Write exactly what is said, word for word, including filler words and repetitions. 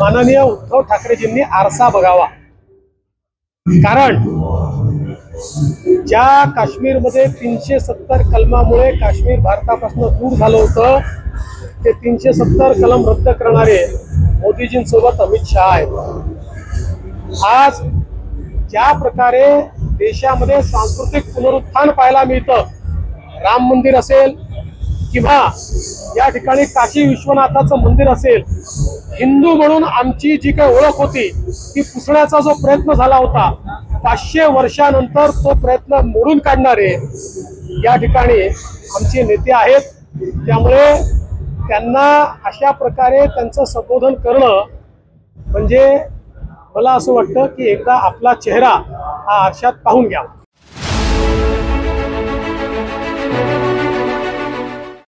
माननीय उद्धव ठाकरेजींनी आरसा बघावा। कारण ज्या काश्मीरमध्ये तीनशे सत्तर कलमामुळे काश्मीर भारतापासून दूर झालं होतं, ते तीनशे सत्तर कलम रद्द करणारे मोदीजींसोबत अमित शहा आहेत। आज ज्या प्रकारे देशामध्ये सांस्कृतिक पुनरुत्थान पाहायला मिळतं, राम मंदिर असेल किंवा या ठिकाणी काशी विश्वनाथाचं मंदिर असेल, हिंदू म्हणून आमची जी काही ओळख होती ती पुसण्याचा जो प्रयत्न झाला होता, पाचशे वर्षानंतर तो प्रयत्न मोडून काढणारे या ठिकाणी आमचे नेते आहेत। त्यामुळे त्यांना अशा प्रकारे त्यांचं संबोधन करणं म्हणजे मला असं वाटतं की एकदा आपला चेहरा हा आरशात पाहून घ्यावा।